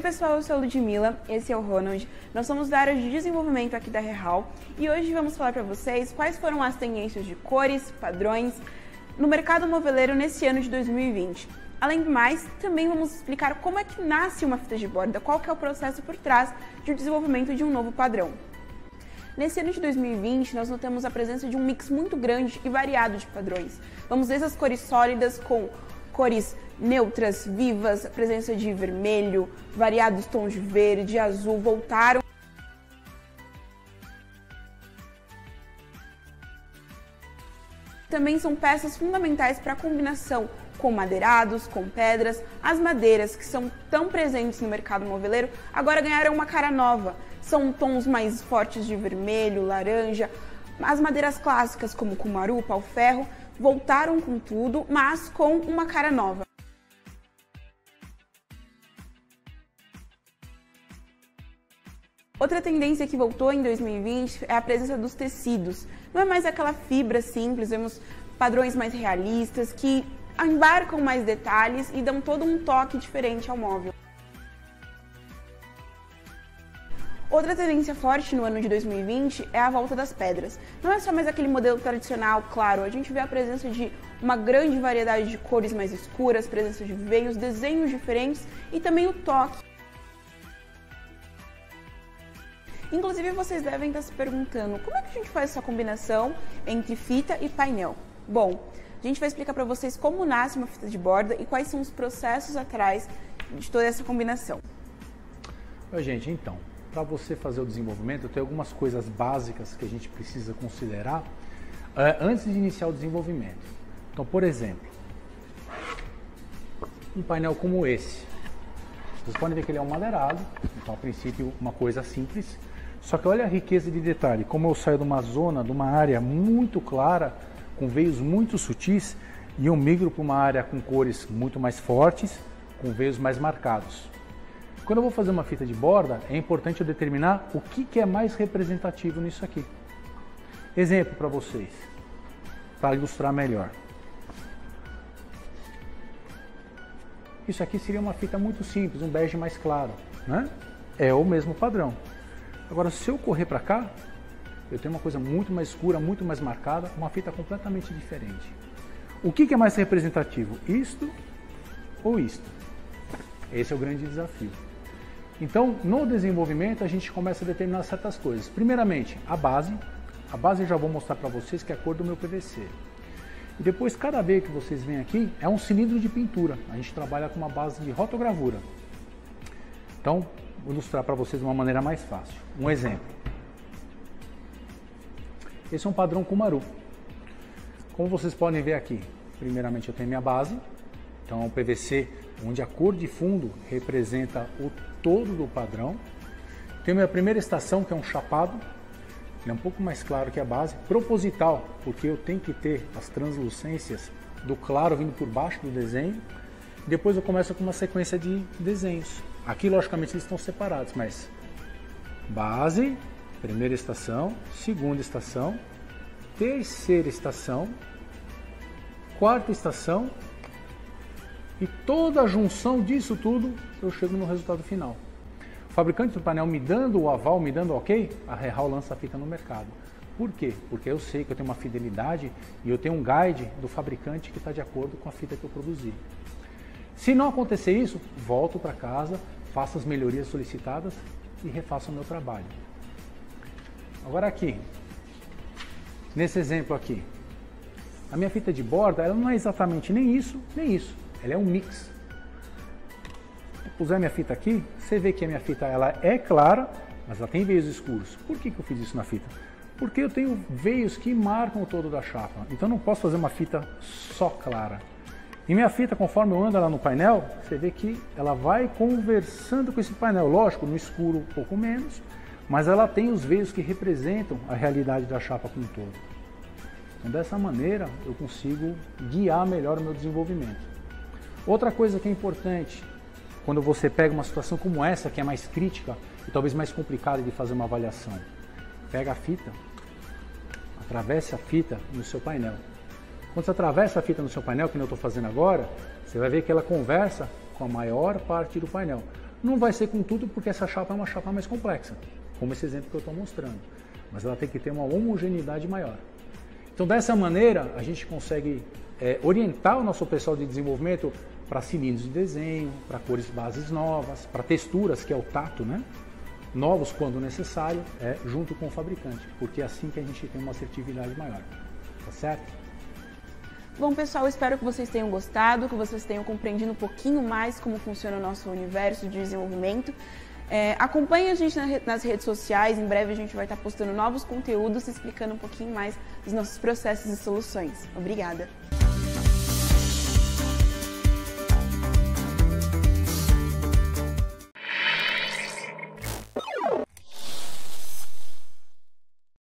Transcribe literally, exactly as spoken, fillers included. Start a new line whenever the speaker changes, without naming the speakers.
pessoal, eu sou a Ludmilla, esse é o Ronald, nós somos da área de desenvolvimento aqui da Rehal e hoje vamos falar para vocês quais foram as tendências de cores, padrões no mercado moveleiro nesse ano de dois mil e vinte. Além do mais, também vamos explicar como é que nasce uma fita de borda, qual que é o processo por trás de desenvolvimento de um novo padrão. Nesse ano de dois mil e vinte, nós notamos a presença de um mix muito grande e variado de padrões. Vamos desde as cores sólidas com cores neutras, vivas, a presença de vermelho, variados tons de verde, azul, voltaram. Também são peças fundamentais para a combinação com madeirados, com pedras. As madeiras, que são tão presentes no mercado moveleiro, agora ganharam uma cara nova. São tons mais fortes de vermelho, laranja. As madeiras clássicas, como cumaru, pau-ferro, voltaram com tudo, mas com uma cara nova. Outra tendência que voltou em dois mil e vinte é a presença dos tecidos. Não é mais aquela fibra simples, vemos padrões mais realistas que embarcam mais detalhes e dão todo um toque diferente ao móvel. Outra tendência forte no ano de dois mil e vinte é a volta das pedras. Não é só mais aquele modelo tradicional, claro, a gente vê a presença de uma grande variedade de cores mais escuras, presença de veios, desenhos diferentes e também o toque. Inclusive, vocês devem estar se perguntando como é que a gente faz essa combinação entre fita e painel? Bom, a gente vai explicar para vocês como nasce uma fita de borda e quais são os processos atrás de toda essa combinação.
Oi, gente, então, para você fazer o desenvolvimento, tem algumas coisas básicas que a gente precisa considerar uh, antes de iniciar o desenvolvimento. Então, por exemplo, um painel como esse. Vocês podem ver que ele é um madeirado, então, a princípio, uma coisa simples. Só que olha a riqueza de detalhe, como eu saio de uma zona, de uma área muito clara, com veios muito sutis, e eu migro para uma área com cores muito mais fortes, com veios mais marcados. Quando eu vou fazer uma fita de borda, é importante eu determinar o que, que é mais representativo nisso aqui. Exemplo para vocês, para ilustrar melhor. Isso aqui seria uma fita muito simples, um bege mais claro, né? É o mesmo padrão. Agora, se eu correr para cá, eu tenho uma coisa muito mais escura, muito mais marcada, uma fita completamente diferente. O que, que é mais representativo? Isto ou isto? Esse é o grande desafio. Então, no desenvolvimento, a gente começa a determinar certas coisas. Primeiramente, a base. A base eu já vou mostrar para vocês que é a cor do meu P V C. E depois, cada veio que vocês veem aqui, é um cilindro de pintura. A gente trabalha com uma base de rotogravura. Então, vou ilustrar para vocês de uma maneira mais fácil. Um exemplo. Esse é um padrão cumaru. Como vocês podem ver aqui, primeiramente eu tenho minha base. Então, é um P V C onde a cor de fundo representa o todo do padrão. Tenho minha primeira estação, que é um chapado. Ele é um pouco mais claro que a base, proposital, porque eu tenho que ter as translucências do claro vindo por baixo do desenho. Depois eu começo com uma sequência de desenhos. Aqui, logicamente, eles estão separados, mas base, primeira estação, segunda estação, terceira estação, quarta estação e toda a junção disso tudo, eu chego no resultado final. O fabricante do painel me dando o aval, me dando o ok, a Rehal lança a fita no mercado. Por quê? Porque eu sei que eu tenho uma fidelidade e eu tenho um guide do fabricante que está de acordo com a fita que eu produzi. Se não acontecer isso, volto para casa, faço as melhorias solicitadas e refaço o meu trabalho. Agora aqui, nesse exemplo aqui, a minha fita de borda, ela não é exatamente nem isso, nem isso. Ela é um mix. Usar minha fita aqui, você vê que a minha fita ela é clara, mas ela tem veios escuros. Por que que eu fiz isso na fita? Porque eu tenho veios que marcam o todo da chapa. Então não posso fazer uma fita só clara. E minha fita, conforme eu ando lá no painel, você vê que ela vai conversando com esse painel. Lógico, no escuro um pouco menos, mas ela tem os veios que representam a realidade da chapa como um todo. Então dessa maneira eu consigo guiar melhor o meu desenvolvimento. Outra coisa que é importante, quando você pega uma situação como essa, que é mais crítica e talvez mais complicada de fazer uma avaliação, pega a fita, atravesse a fita no seu painel. Quando você atravessa a fita no seu painel, que eu estou fazendo agora, você vai ver que ela conversa com a maior parte do painel. Não vai ser com tudo, porque essa chapa é uma chapa mais complexa, como esse exemplo que eu estou mostrando. Mas ela tem que ter uma homogeneidade maior. Então, dessa maneira, a gente consegue é, orientar o nosso pessoal de desenvolvimento para cilindros de desenho, para cores bases novas, para texturas, que é o tato, né? Novos quando necessário, é, junto com o fabricante, porque é assim que a gente tem uma assertividade maior. Tá certo?
Bom, pessoal, espero que vocês tenham gostado, que vocês tenham compreendido um pouquinho mais como funciona o nosso universo de desenvolvimento. É, acompanhe a gente nas redes sociais, em breve a gente vai estar postando novos conteúdos explicando um pouquinho mais dos nossos processos e soluções. Obrigada!